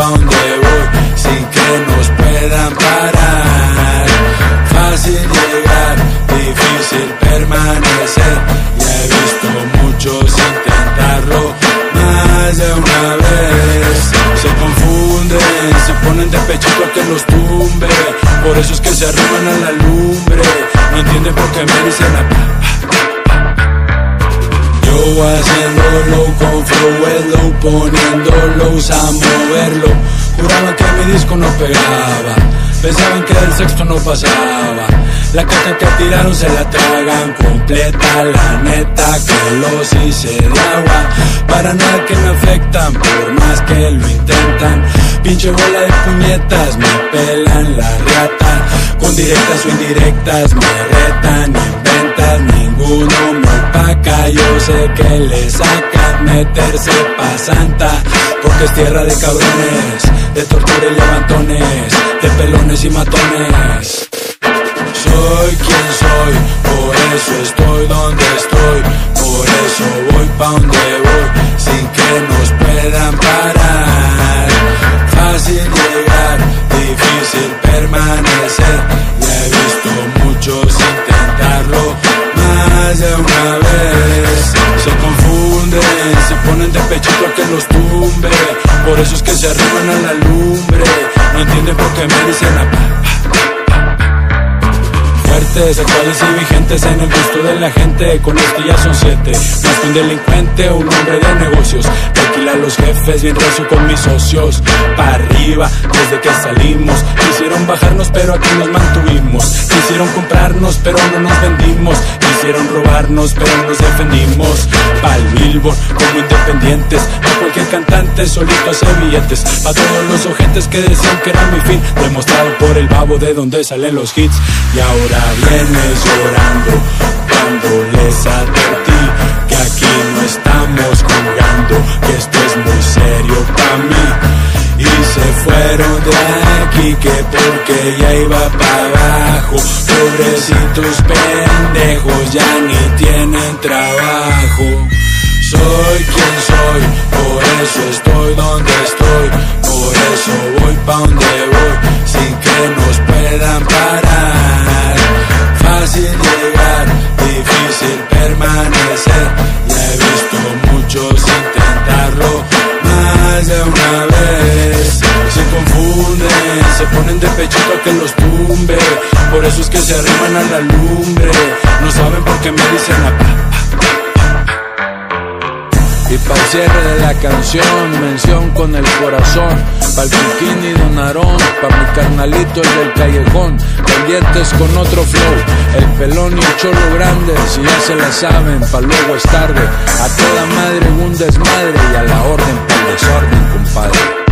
donde voy sin que nos puedan parar. Fácil llegar, difícil permanecer. Ya he visto muchos intentarlo más de una vez. Se confunden, se ponen de pechito a que los tumbe. Por eso es que se arriman a la lumbre. No entienden por qué me dicen yo haciéndolo con flow, poniéndolos a moverlo. Juraban que mi disco no pegaba, pensaban que del sexto no pasaba. La caca que tiraron se la tragan completa. La neta que los hice de agua, para nada que me afectan, por más que lo intentan. Pinche bola de puñetas, me pelan la riata. Con directas o indirectas me retan, inventas, ninguno me opaca. Yo sé que le saca meterse pa' santa, porque es tierra de cabrones, de tortura y levantones, de pelones y matones. Soy quien soy, por eso estoy donde estoy, por eso voy pa' donde voy, sin que nos puedan parar. Fácil llegar, difícil permanecer. Ya he visto muchos intentarlo más de una vez. Se confunden, se ponen de pechito a que los tumbe. Por eso es que se arriman a la lumbre. No entienden por qué me dicen fuertes, actuales y vigentes en el gusto de la gente. Con este ya son 7, más que un delincuente o un hombre de negocios. Tequila a los jefes, bien recio con mis socios. Pa' arriba, desde que salimos. Quisieron bajarnos pero aquí nos mantuvimos. Quisieron comprarnos pero no nos vendimos. Quisieron robarnos pero nos defendimos. Pa'l Billboard como independientes, pa' cualquier cantante solito hace billetes. Pa' todos los ojetes que decían que era mi fin, demostrado por el babo de donde salen los hits. Y ahora vienes llorando cuando les advertí que aquí no estamos jugando, que esto es muy serio pa' mí. Y se fueron de aquí que porque ya iba pa' abajo. Pobrecitos pendejos ya ni tienen trabajo. Soy quien soy, por eso estoy donde estoy, por eso voy pa' donde voy, sin que nos puedan parar. Fácil llegar, difícil permanecer. Ya he visto muchos intentarlo más de una vez. Se confunden, se ponen de pechito a que los tumbe. Por eso es que se arriman a la lumbre. No saben por qué me dicen Y para el cierre de la canción, mención con el corazón, pa'l Kikín y Don Aarón, pa' mi carnalito el del callejón, pendientes con otro flow, el pelón y el cholo grande, si ya se la saben, pa' luego es tarde, a toda madre un desmadre y a la orden pa'l desorden, compadre.